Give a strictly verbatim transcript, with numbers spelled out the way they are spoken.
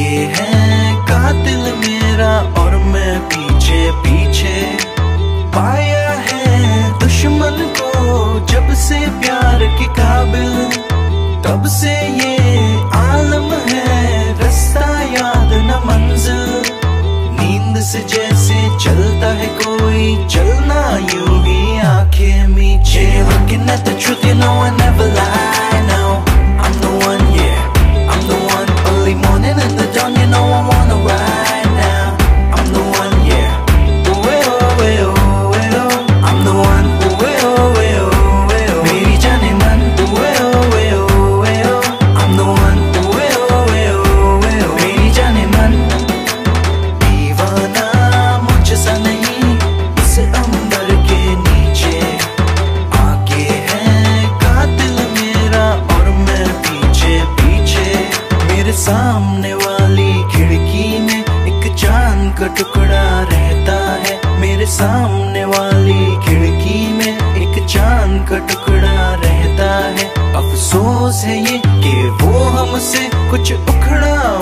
आगे है कातिल मेरा और मैं पीछे पीछे। पाया है दुश्मन को जब से प्यार के काबिल, तब से ये आलम है रास्ता याद न मंजिल। नींद से जैसे चलता है कोई चलना यूं ही आंखें मीचे। Looking at the truth, you know I never lie. No, I'm the one, yeah, I'm the one. Early morning in the dawn, you know I wanna ride now. I'm the one, yeah. Oh, oh, oh, oh, oh. I'm the one. Oh, oh, oh, oh, oh. मेरी जाने मन. Oh, oh, oh, oh, oh. I'm the one. Oh, oh, oh, oh, oh. मेरी जाने मन. दीवाना मुझसा नहीं इस अंबर के नीचे। आगे है कातिल मेरा और मैं पीछे पीछे। मेरे सामने वाली खिड़की में एक चांद का टुकड़ा रहता है। मेरे सामने वाली खिड़की में एक चांद का टुकड़ा रहता है। अफसोस है ये कि वो हमसे कुछ उखड़ा